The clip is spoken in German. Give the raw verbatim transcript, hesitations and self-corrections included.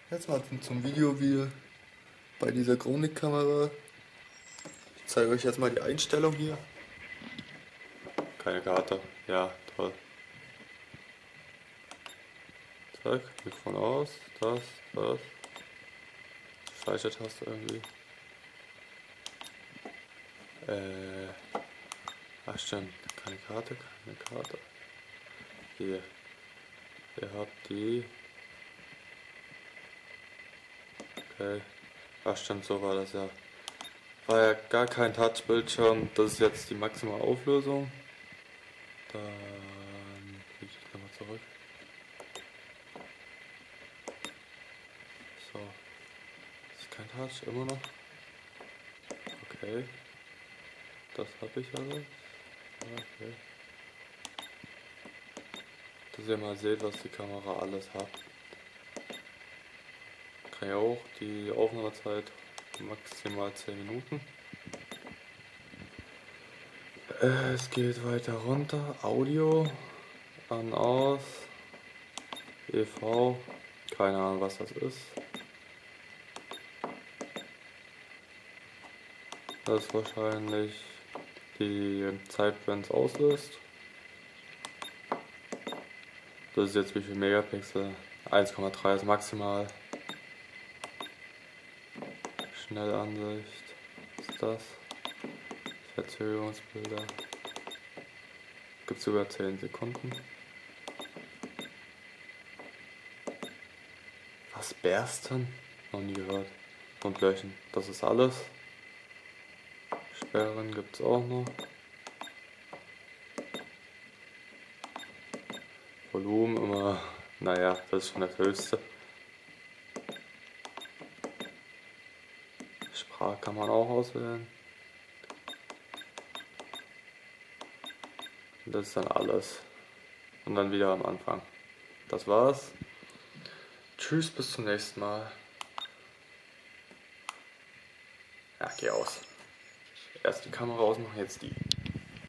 Jetzt mal zum, zum Video wie bei dieser Chronik-Kamera. Ich zeige euch jetzt mal die Einstellung hier. Keine Karte, ja, toll. Zack, Mikrofon aus, das, das. Speichertaste irgendwie. Äh, ach stimmt, keine Karte, keine Karte. Hier, ihr habt die. Okay, ach stimmt, so war das ja. War ja gar kein Touch-Bildschirm, das ist jetzt die maximale Auflösung. Dann gehe ich nochmal zurück. So, das ist kein Touch, immer noch. Okay, das habe ich alles. Okay. Dass ihr mal seht, was die Kamera alles hat. Kann ja auch die Aufnahmezeit maximal zehn Minuten. Äh, es geht weiter runter. Audio an, aus. E V. Keine Ahnung, was das ist. Das ist wahrscheinlich die Zeit, wenn es auslöst. Das ist jetzt wie viel Megapixel? eins Komma drei ist maximal. Schnellansicht ist das. Verzögerungsbilder. Gibt es sogar zehn Sekunden. Was, Bersten? Noch nie gehört. Und löschen. Das ist alles. Sperren gibt es auch noch. Volumen immer, naja, das ist schon das höchste. Sprache kann man auch auswählen. Und das ist dann alles. Und dann wieder am Anfang. Das war's. Tschüss, bis zum nächsten Mal. Ja, geh aus. Erst die Kamera ausmachen, jetzt die.